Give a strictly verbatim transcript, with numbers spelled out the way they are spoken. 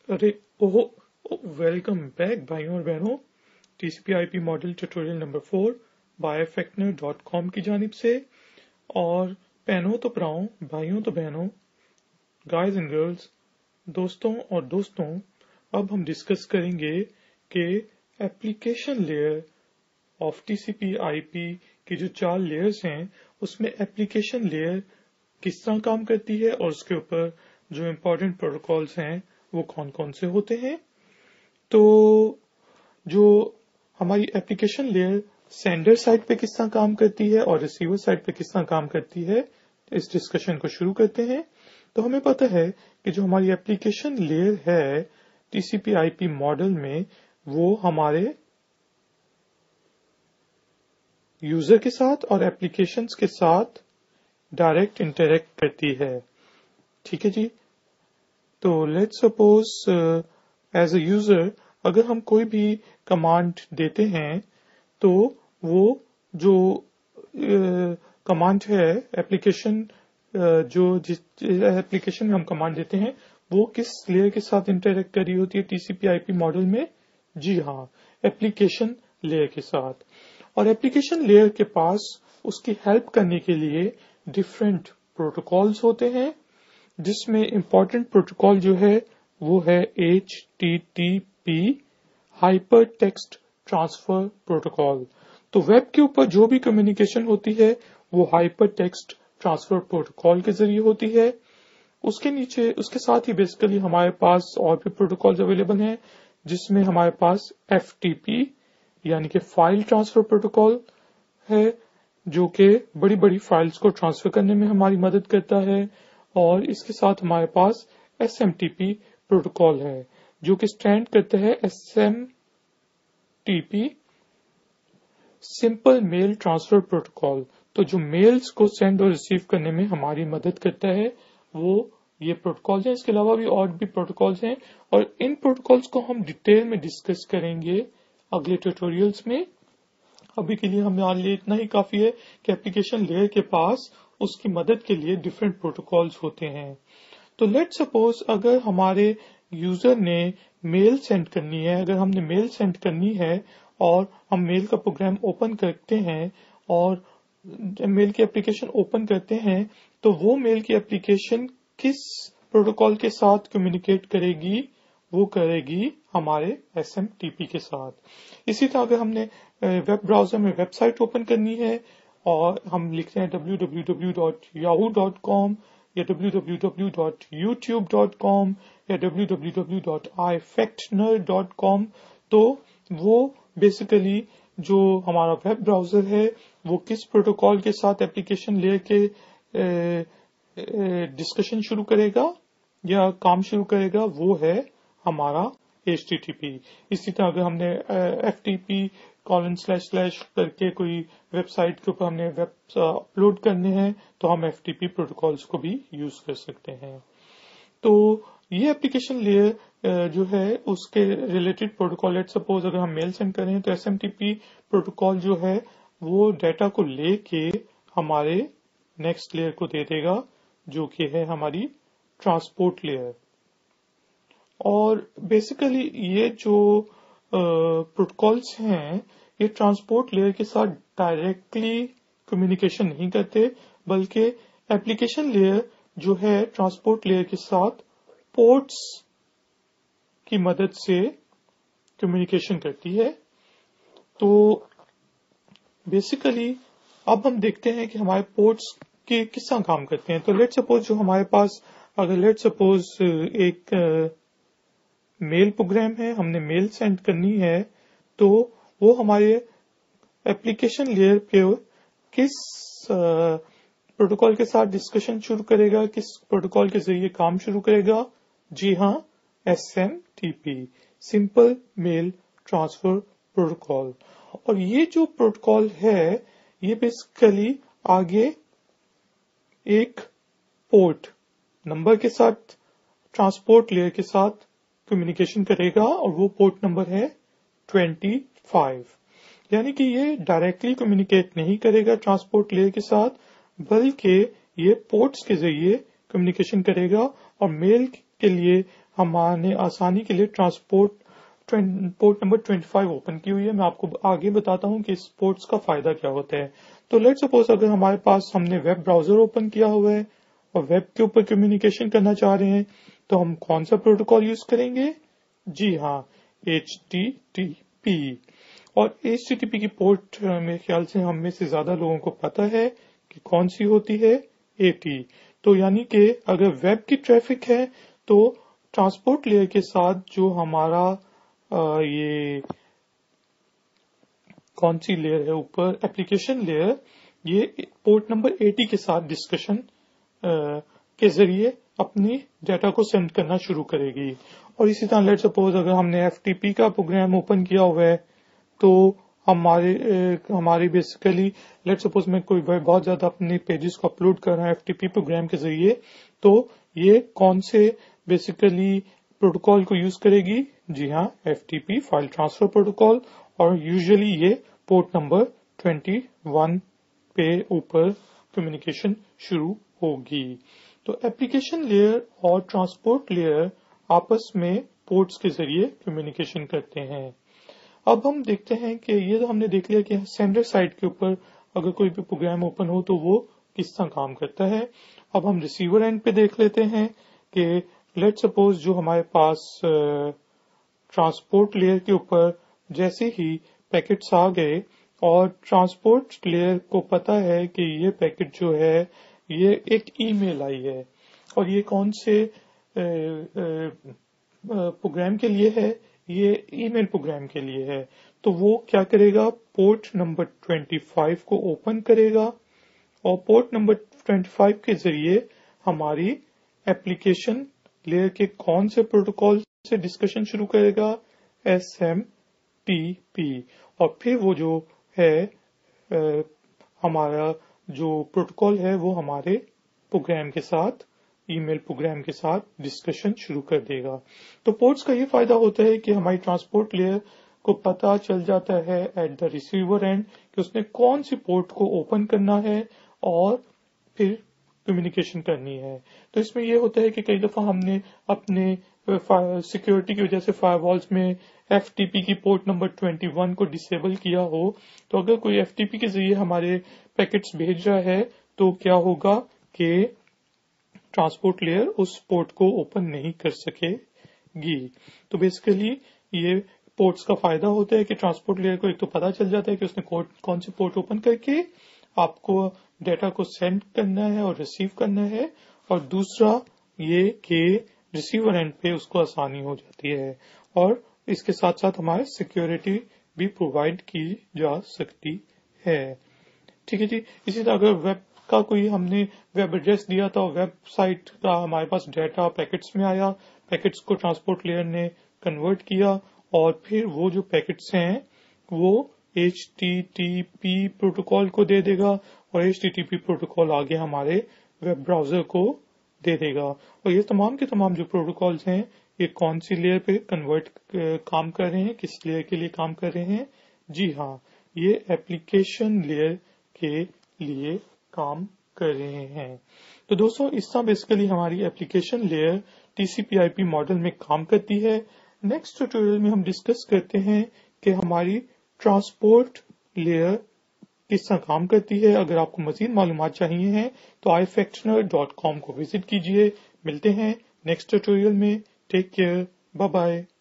अरे ओहो welcome back भाइयों और बहनों। TCP IP model tutorial number four by ifactner dot com की जानिब से। और बहनों तो भराओं, भाइयों तो बहनों, गाइज एंड गर्ल्स, दोस्तों और दोस्तों, अब हम डिस्कस करेंगे कि application layer of TCP IP की जो चार लेयर्स हैं उसमें एप्लीकेशन लेयर किस तरह काम करती है और उसके ऊपर जो इम्पोर्टेंट प्रोटोकॉल्स हैं वो कौन कौन से होते हैं। तो जो हमारी एप्लीकेशन लेयर सेंडर साइड पे किस तरह काम करती है और रिसीवर साइड पे किस तरह काम करती है, इस डिस्कशन को शुरू करते हैं। तो हमें पता है कि जो हमारी एप्लीकेशन लेयर है टीसीपी आईपी मॉडल में, वो हमारे यूजर के साथ और एप्लीकेशंस के साथ डायरेक्ट इंटरेक्ट करती है। ठीक है जी। तो let's suppose as a user अगर हम कोई भी कमांड देते हैं तो वो जो कमांड uh, है एप्लीकेशन uh, जो जिस एप्लीकेशन में हम कमांड देते हैं वो किस लेयर के साथ इंटरेक्ट कर रही होती है टीसीपी आईपी मॉडल में? जी हाँ, एप्लीकेशन लेयर के साथ। और एप्लीकेशन लेयर के पास उसकी हेल्प करने के लिए डिफरेंट प्रोटोकॉल्स होते हैं, जिसमें इंपॉर्टेंट प्रोटोकॉल जो है वो है H T T P hyper text transfer protocol. तो वेब के ऊपर जो भी कम्युनिकेशन होती है वो हाइपर टेक्स्ट ट्रांसफर प्रोटोकॉल के जरिए होती है। उसके नीचे उसके साथ ही बेसिकली हमारे पास और भी प्रोटोकॉल्स अवेलेबल हैं, जिसमें हमारे पास एफ टी पी यानी कि फाइल ट्रांसफर प्रोटोकॉल है, जो कि बड़ी बड़ी फाइल्स को ट्रांसफर करने में हमारी मदद करता है। और इसके साथ हमारे पास S M T P protocol है, जो कि स्टैंड करता है S M T P simple mail transfer protocol. तो जो मेल्स को सेंड और रिसीव करने में हमारी मदद करता है वो ये प्रोटोकॉल है। इसके अलावा भी और भी प्रोटोकॉल्स हैं और इन प्रोटोकॉल्स को हम डिटेल में डिस्कस करेंगे अगले ट्यूटोरियल्स में। अभी के लिए हमारे लिए इतना ही काफी है कि एप्लीकेशन लेयर के पास उसकी मदद के लिए डिफरेंट प्रोटोकॉल्स होते हैं। तो लेट सपोज अगर हमारे यूजर ने मेल सेंड करनी है, अगर हमने मेल सेंड करनी है और हम मेल का प्रोग्राम ओपन करते हैं और मेल की एप्लीकेशन ओपन करते हैं, तो वो मेल की एप्लीकेशन किस प्रोटोकॉल के साथ कम्युनिकेट करेगी? वो करेगी हमारे एस एम टी पी के साथ। इसी तरह अगर हमने वेब ब्राउजर में वेबसाइट ओपन करनी है और हम लिखते हैं W W W dot Yahoo dot com या W W W dot YouTube dot com या W W W dot ifactner dot com, तो वो बेसिकली जो हमारा वेब ब्राउजर है वो किस प्रोटोकॉल के साथ एप्लीकेशन लेयर के डिस्कशन शुरू करेगा या काम शुरू करेगा, वो है हमारा एच टी टी पी। इसी तरह अगर हमने F T P colon slash slash करके कोई वेबसाइट के ऊपर हमने वेब अपलोड करने हैं तो हम एफ टी पी प्रोटोकॉल्स को भी यूज कर सकते हैं। तो ये एप्लीकेशन लेयर जो है उसके रिलेटेड प्रोटोकॉल, लेट सपोज अगर हम मेल सेंड करें तो S M T P protocol जो है वो डाटा को लेके हमारे नेक्स्ट लेयर को दे देगा, जो कि है हमारी ट्रांसपोर्ट लेयर। और बेसिकली ये जो प्रोटोकॉल्स uh, हैं ये ट्रांसपोर्ट लेयर के साथ डायरेक्टली कम्युनिकेशन नहीं करते, बल्कि एप्लीकेशन लेयर जो है ट्रांसपोर्ट लेयर के साथ पोर्ट्स की मदद से कम्युनिकेशन करती है। तो बेसिकली अब हम देखते हैं कि हमारे पोर्ट्स के किस तरह काम करते हैं। तो लेट सपोज जो हमारे पास अगर लेट सपोज एक मेल प्रोग्राम है, हमने मेल सेंड करनी है, तो वो हमारे एप्लीकेशन लेयर पे किस प्रोटोकॉल के साथ डिस्कशन शुरू करेगा, किस प्रोटोकॉल के जरिए काम शुरू करेगा? जी हाँ, S M T P simple mail transfer protocol. और ये जो प्रोटोकॉल है ये बेसिकली आगे एक पोर्ट नंबर के साथ ट्रांसपोर्ट लेयर के साथ कम्युनिकेशन करेगा और वो पोर्ट नंबर है पच्चीस। यानी कि ये डायरेक्टली कम्युनिकेट नहीं करेगा ट्रांसपोर्ट लेयर के साथ, बल्कि ये पोर्ट्स के जरिए कम्युनिकेशन करेगा। और मेल के लिए हमारे आसानी के लिए ट्रांसपोर्ट पोर्ट नंबर पच्चीस ओपन की हुई है। मैं आपको आगे बताता हूँ कि इस पोर्ट्स का फायदा क्या होता है। तो लेट्स सपोज अगर हमारे पास हमने वेब ब्राउजर ओपन किया हुआ है और वेब के ऊपर कम्युनिकेशन करना चाह रहे हैं, तो हम कौन सा प्रोटोकॉल यूज करेंगे? जी हाँ, एच टी टी पी। और एच टी टी पी की पोर्ट मेरे ख्याल से हम में से ज्यादा लोगों को पता है कि कौन सी होती है, एटी। तो यानी कि अगर वेब की ट्रैफिक है तो ट्रांसपोर्ट लेयर के साथ जो हमारा आ, ये कौन सी लेयर है ऊपर, एप्लीकेशन लेयर, ये पोर्ट नंबर एटी के साथ डिस्कशन के जरिए अपनी डाटा को सेंड करना शुरू करेगी। और इसी तरह लेट सपोज अगर हमने एफ टी पी का प्रोग्राम ओपन किया हुआ है तो हमारे हमारी बेसिकली लेट सपोज मैं कोई बहुत ज्यादा अपने पेजेस को अपलोड कर रहा हूँ एफ टी पी प्रोग्राम के जरिए, तो ये कौन से बेसिकली प्रोटोकॉल को यूज करेगी? जी हाँ, F T P file transfer protocol. और यूजुअली ये पोर्ट नंबर इक्कीस पे ऊपर कम्युनिकेशन शुरू होगी। तो एप्लीकेशन लेयर और ट्रांसपोर्ट लेयर आपस में पोर्ट्स के जरिए कम्युनिकेशन करते हैं। अब हम देखते हैं कि ये तो हमने देख लिया कि सेंडर साइड के ऊपर अगर कोई भी प्रोग्राम ओपन हो तो वो किस तरह काम करता है। अब हम रिसीवर एंड पे देख लेते हैं कि लेट सपोज जो हमारे पास ट्रांसपोर्ट लेयर के ऊपर जैसे ही पैकेट्स आ गए और ट्रांसपोर्ट लेयर को पता है कि ये पैकेट जो है ये एक ईमेल आई है और ये कौन से प्रोग्राम के लिए है, ये ईमेल प्रोग्राम के लिए है, तो वो क्या करेगा, पोर्ट नंबर पच्चीस को ओपन करेगा और पोर्ट नंबर पच्चीस के जरिए हमारी एप्लीकेशन लेयर के कौन से प्रोटोकॉल से डिस्कशन शुरू करेगा, एस एम टी पी। और फिर वो जो है आ, हमारा जो प्रोटोकॉल है वो हमारे प्रोग्राम के साथ, ईमेल प्रोग्राम के साथ डिस्कशन शुरू कर देगा। तो पोर्ट्स का ये फायदा होता है कि हमारी ट्रांसपोर्ट लेयर को पता चल जाता है एट द रिसीवर एंड कि उसने कौन सी पोर्ट को ओपन करना है और फिर कम्युनिकेशन करनी है। तो इसमें यह होता है कि कई दफा हमने अपने सिक्योरिटी की वजह से फायरवॉल्स में एफ टी पी की पोर्ट नंबर इक्कीस को डिसेबल किया हो, तो अगर कोई एफ टी पी के जरिए हमारे पैकेट्स भेज रहा है तो क्या होगा कि ट्रांसपोर्ट लेयर उस पोर्ट को ओपन नहीं कर सकेगी। तो बेसिकली ये पोर्ट्स का फायदा होता है कि ट्रांसपोर्ट लेयर को एक तो पता चल जाता है कि उसने कौन सी पोर्ट ओपन करके आपको डाटा को सेंड करना है और रिसीव करना है, और दूसरा ये कि रिसीवर एंड पे उसको आसानी हो जाती है और इसके साथ साथ हमारे सिक्योरिटी भी प्रोवाइड की जा सकती है। ठीक है जी। इसी तरह अगर वेब का कोई हमने वेब एड्रेस दिया था, वेबसाइट का हमारे पास डाटा पैकेट्स में आया, पैकेट्स को ट्रांसपोर्ट लेयर ने कन्वर्ट किया और फिर वो जो पैकेट्स हैं वो H T T P protocol को दे देगा और H T T P protocol आगे हमारे वेब ब्राउजर को दे देगा। और ये तमाम के तमाम जो प्रोटोकॉल्स हैं ये कौन सी लेयर पे कन्वर्ट काम कर रहे हैं, किस लेयर के लिए काम कर रहे हैं? जी हाँ, ये एप्लीकेशन लेयर के लिए काम कर रहे हैं। तो दोस्तों इस तरह बेसिकली हमारी application layer TCP IP model में काम करती है। नेक्स्ट ट्यूटोरियल में हम डिस्कस करते हैं कि हमारी ट्रांसपोर्ट लेयर किस तरह काम करती है। अगर आपको मजीद मालूमात चाहिए हैं तो आई फैक्टनर डॉट कॉम को विजिट कीजिए। मिलते हैं नेक्स्ट ट्यूटोरियल में। Take care, bye bye.